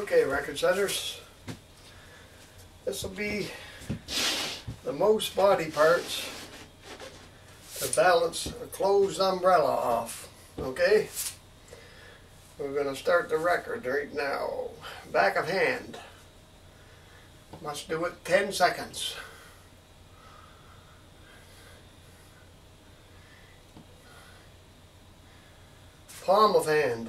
Okay, record setters, this will be the most body parts to balance a closed umbrella off. Okay, we're going to start the record right now. Back of hand, must do it 10 seconds. Palm of hand,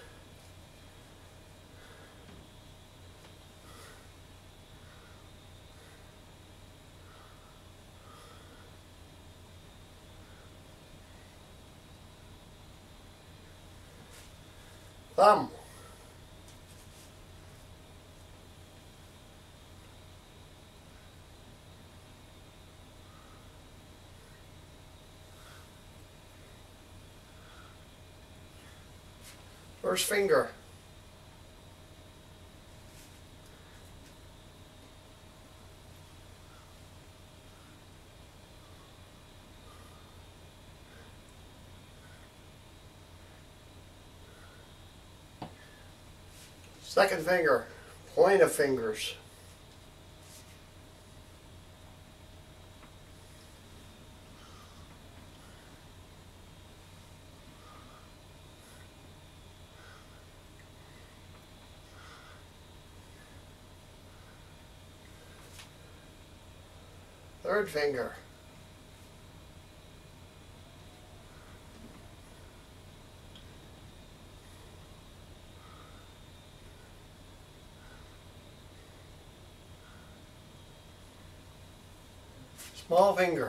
thumb, first finger, second finger, point of fingers, third finger, small finger,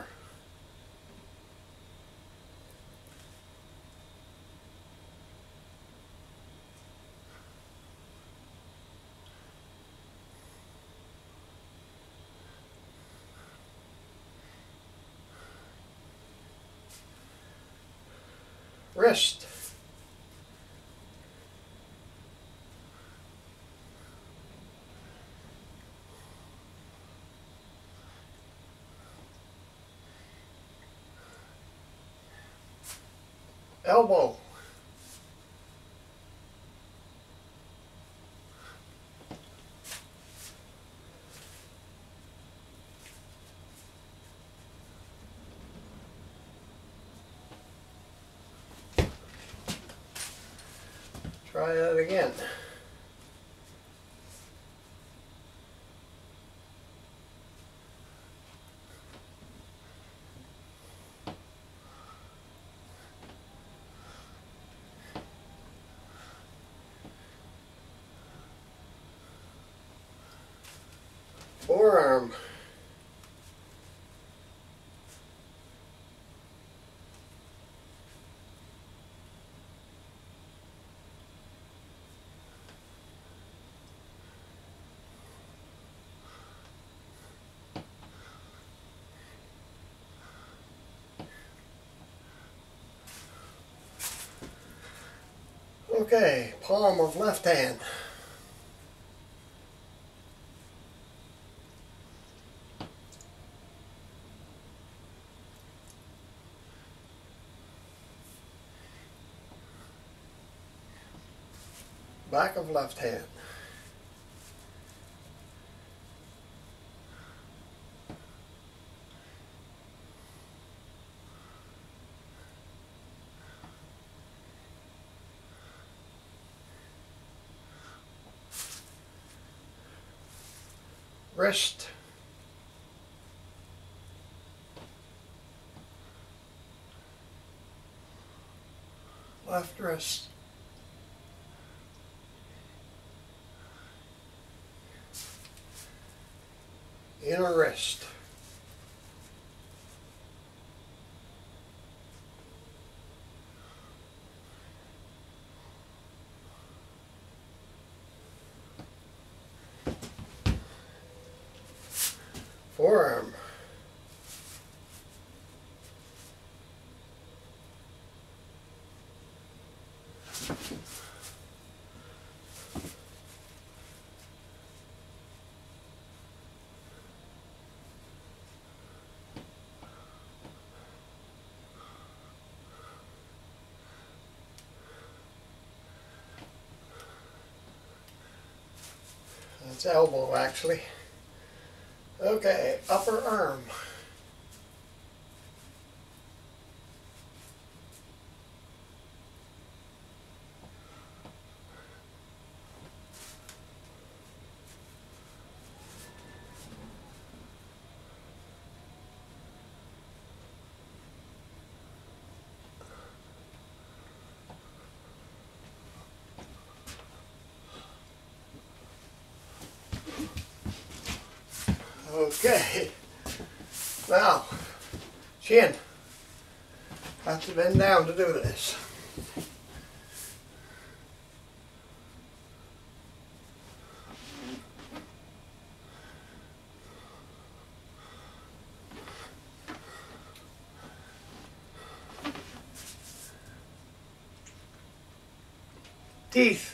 wrist, elbow, try that again. Forearm, okay, palm of left hand, back of left hand, wrist, left wrist, inner wrist, forearm, That's elbow actually. Okay, upper arm. Okay, now, chin. Have to bend down to do this. Teeth.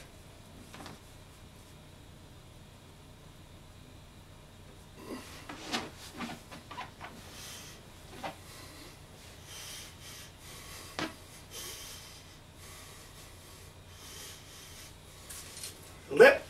Lip.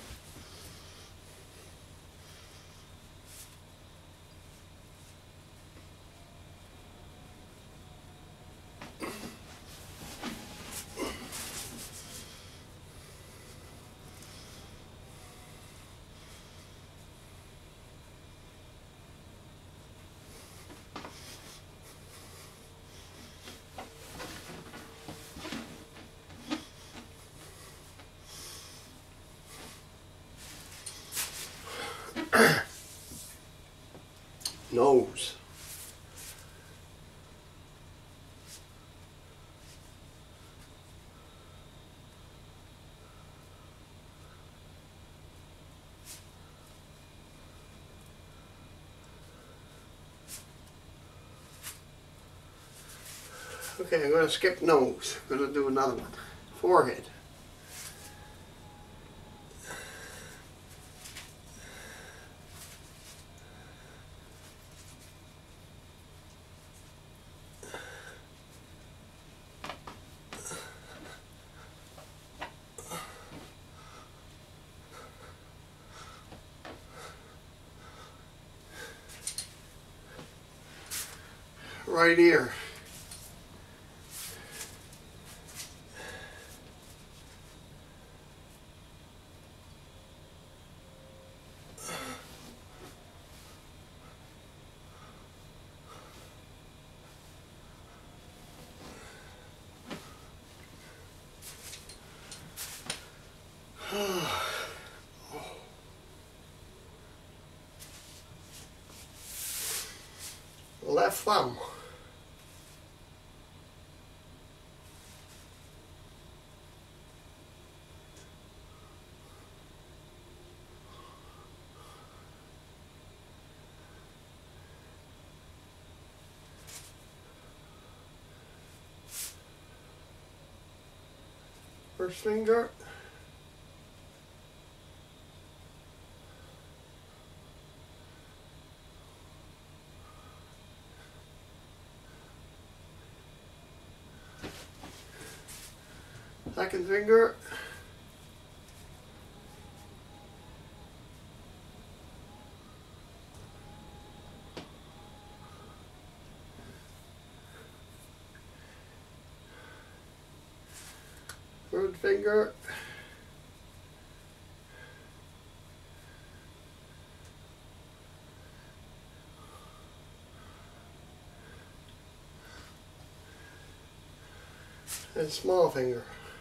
Nose. Okay, I'm going to skip nose. I'm going to do another one. Forehead. Right ear. Left thumb. First finger. Second finger. Third finger. And small finger.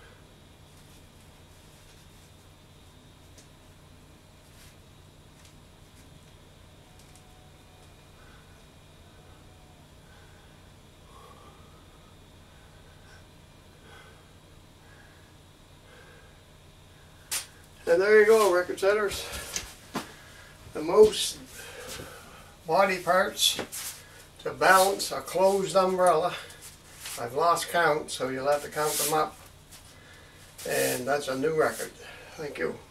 And there you go, record setters. The most body parts to balance a closed umbrella. I've lost count, so you'll have to count them up. And that's a new record. Thank you.